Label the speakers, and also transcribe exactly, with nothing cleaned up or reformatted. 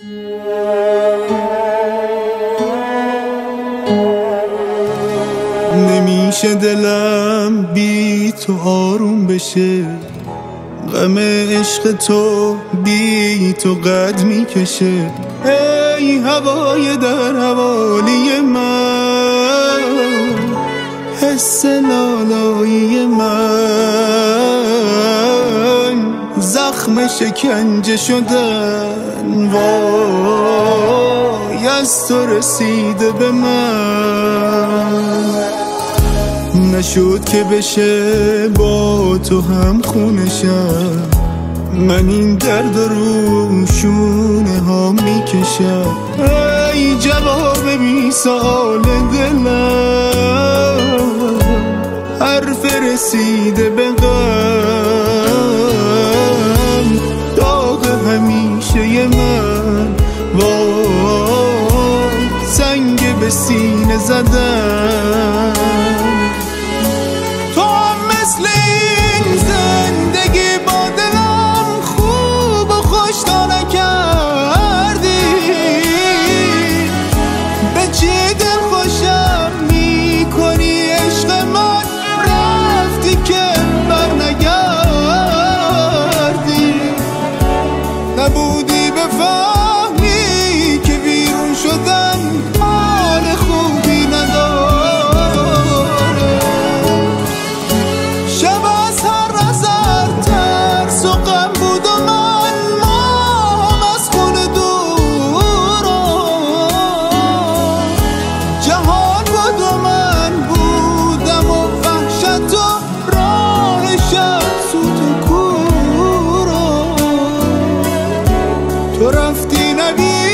Speaker 1: نمیشه دلم بی تو آروم بشه، غم عشق تو بی تو قد میکشه. ای هوای در حوالی من، حس لالایی من، زخم شکنجه شدن وای از تو رسیده به من. نشد که بشه با تو هم خونشم، من این درد رو شونه ها میکشم. ای جواب بی سال دلم، حرف رسیده به غم، داغ همیشه من وای سنگ به سینه زدم. نبودی بفهمی که بیرون شدن حال خوبی نداره. شب از هر نظر ترس و غم بود و من ماهم از خونه دورم. جهان بود و من بودم و وحشت و راه شب سوت و کورم. تو رفتی نبی